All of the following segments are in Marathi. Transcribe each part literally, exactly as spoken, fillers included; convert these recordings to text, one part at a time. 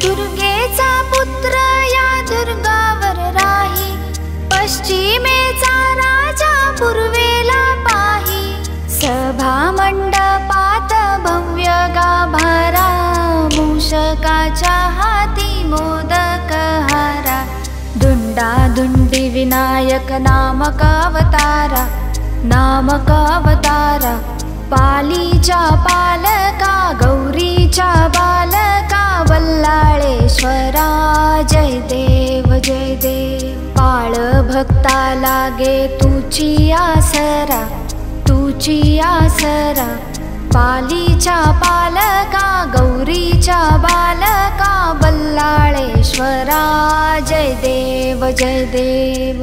दुर्गेचा पुत्र या दुर्गावर राही, पश्चिमेचा राजा पूर्वेला पाही। सभा मंडपात भव्य गाभारा, मूषकाच्या हाती मोदक हारा। दुंडा दुंडी विनायक नामक अवतारा, नामक अवतारा। पालीच्या पालका गौरीच्या बालका, बल्लाळेश्वरा जय देव जय देव। पाळ भक्ता लागे तुची आसरा, तुची आसरा। पालीच्या पालका गौरीच्या बालका, बल्लाळेश्वरा जय देव जय देव।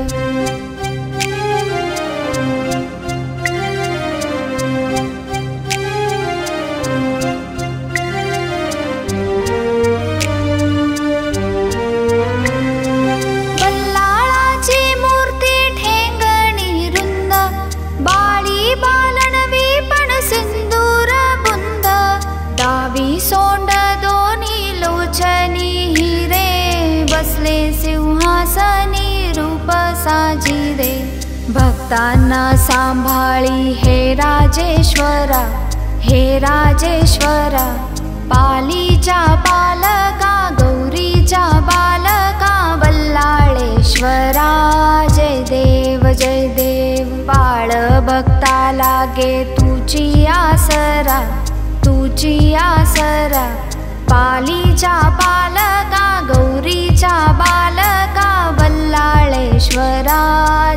सोंड दोनी लोचनी हिरे, बसले सिंहासनी रूप साजिरे। भक्तांना सांभाळी हे राजेश्वरा, हे राजेश्वरा। पालीच्या पालका गौरीच्या बालका, बल्लाळेश्वरा जय देव जय देव। पाळ भक्ता लागे तुची आसरा, तुची आसरा। पालीच्या पालका गौरीच्या बालका, बल्लाळेश्वरा